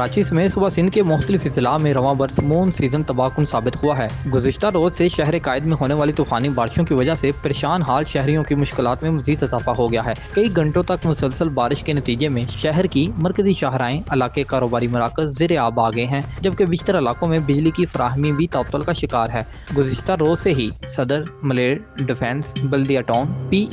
कराची समेत सूबा सिंध के मुख्तलिफ इजला में रवां बरस मून सीजन तबाहकुन साबित हुआ है। गुज़िश्ता रोज से शहर कायद में होने वाली तूफानी बारिशों की वजह से परेशान हाल शहरियों की मुश्किलात में मजीद इजाफा हो गया है। कई घंटों तक मुसलसल बारिश के नतीजे में शहर की मरकजी शाहराएं इलाके कारोबारी मराकज ज़ेरे आब आ गए हैं, जबकि बिश्तर इलाकों में बिजली की फराहमी भी तातुल का शिकार है। गुज़िश्ता रोज से ही सदर, मलेर, डिफेंस, बल्दिया टाउन,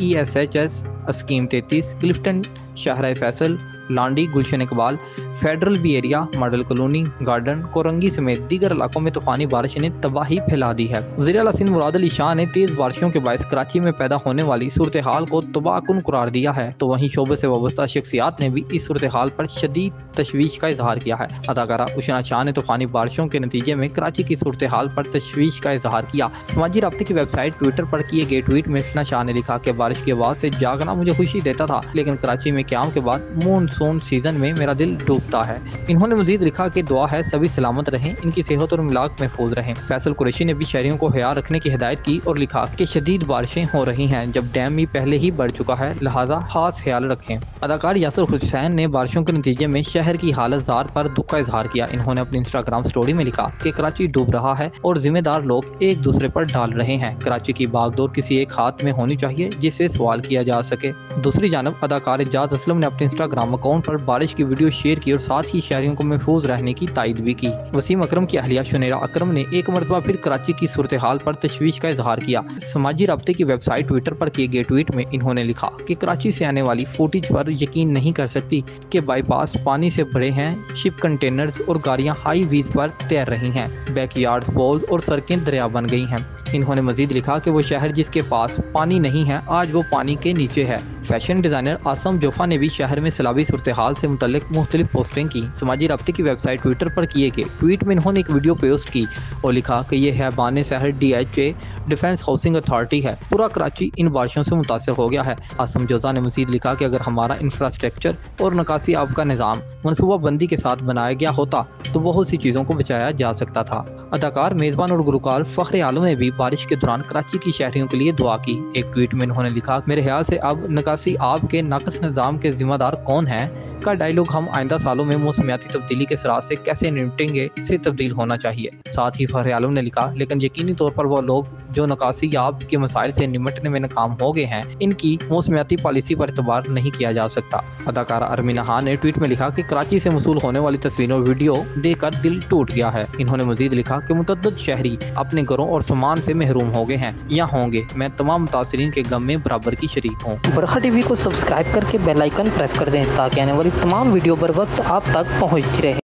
PESHS स्कीम 33, क्लिफ्टन, शाहरा फैसल, लांडी, गुलशन इकबाल, फेडरल बी एरिया, मॉडल कॉलोनी, गार्डन, कोरंगी समेत दीगर इलाकों में तूफानी बारिश ने तबाही फैला दी है। वज़ीर आला सिंध मुराद अली शाह ने तेज बारिशों के बायस कराची में पैदा होने वाली सूरत हाल को तबाहकुन करार दिया है, तो वहीं शोबे से वाबस्ता शख्सियात ने भी इस सूरत हाल पर शदीद तशवीश का इजहार किया है। अदाकारा उशना शाह ने तूफानी बारिशों के नतीजे में कराची की सूरत हाल पर तशवीश का इजहार किया। समाजी राब्ते की वेबसाइट ट्विटर पर किए गए ट्वीट में उशना शाह ने लिखा कि बारिश की आवाज़ से जागना मुझे खुशी देता था, लेकिन कराची में क़याम के बाद मानसून सीजन में मेरा दिल डूबता है। इन्होंने मजीद लिखा कि दुआ है सभी सलामत रहें, इनकी सेहत और मिलाक महफूज रहें। फैसल कुरैशी ने भी शहरियों को ख्याल रखने की हिदायत की और लिखा कि शदीद बारिशें हो रही हैं, जब डैम भी पहले ही बढ़ चुका है, लिहाजा खास ख्याल रखें। अदाकार यासर हुसैन ने बारिशों के नतीजे में शहर की हालत जार पर दुख का इजहार किया। इन्होंने अपनी इंस्टाग्राम स्टोरी में लिखा कि कराची डूब रहा है और जिम्मेदार लोग एक दूसरे पर डाल रहे हैं। कराची की बागडोर किसी एक हाथ में होनी चाहिए जिससे सवाल किया जा सके। दूसरी जानब अदाकार एजाज असलम ने अपने इंस्टाग्राम अकाउंट पर बारिश की वीडियो शेयर की और साथ ही शहरियों को महफूज रहने की तायद भी की। वसीम अकरम की अहलिया शुनेरा अकरम ने एक मरतबा फिर कराची की सूरत हाल पर तशवीश का इजहार किया। समाजी राब्ते की वेबसाइट ट्विटर पर किए गए ट्वीट में इन्होंने लिखा कि कराची से आने वाली फुटेज पर यकीन नहीं कर सकती कि बाईपास पानी से भरे हैं, शिप कंटेनर्स और गाड़ियां हाई वीज पर तैर रही हैं, बैकयार्ड पोल्स और सड़कें दरिया बन गई हैं। इन्होंने मजीद लिखा कि वो शहर जिसके पास पानी नहीं है आज वो पानी के नीचे है। फैशन डिज़ाइनर आसम जोफा ने भी शहर में सैलाबी सूरत हाल से मुतल्लिक मुख्तलिफ पोस्टिंग की। समाजी राब्ते की वेबसाइट ट्विटर पर किए गए ट्वीट में इन्होंने एक वीडियो पोस्ट की और लिखा कि यह है बाने शहर DHA डिफेंस हाउसिंग अथॉरिटी है, पूरा कराची इन बारिशों से मुतासर हो गया है। आसम जोजा ने मजीद लिखा कि अगर हमारा इंफ्रास्ट्रक्चर और निकासी आब का निज़ाम मनसूबा बंदी के साथ बनाया गया होता तो बहुत सी चीज़ों को बचाया जा सकता था। अदाकार, मेज़बान और गुलकार फ़ख्र आलम ने भी बारिश के दौरान कराची की शहरियों के लिए दुआ की। एक ट्वीट में इन्होंने लिखा, मेरे ख्याल से अब निकासी आब के नाकस निज़ाम के जिम्मेदार कौन हैं का डायलॉग हम आइंदा सालों में मौसमियाती तब्दीली के सराह से कैसे निपटेंगे से तब्दील होना चाहिए। साथ ही फ़ख्र आलम ने लिखा, लेकिन यकीनी तौर पर वो लोग जो निकासी आब के मसाइल से निपटने में नाकाम हो गए हैं, इनकी मौसमियाती पॉलिसी पर एतबार नहीं किया जा सकता। अदाकारा अरमीना खान ने ट्वीट में लिखा कि कराची से मसूल होने वाली तस्वीरों और वीडियो देखकर दिल टूट गया है। इन्होंने मजीद लिखा कि मुतअद्दिद शहरी अपने घरों और सामान से महरूम हो गए हैं या होंगे। मैं तमाम मुतासरीन के गम में बराबर की शरीक हूँ। बरखा टीवी को सब्सक्राइब करके बेल आइकन प्रेस कर दें ताकि आने वाली तमाम वीडियो बर वक्त आप तक पहुँचती रहे।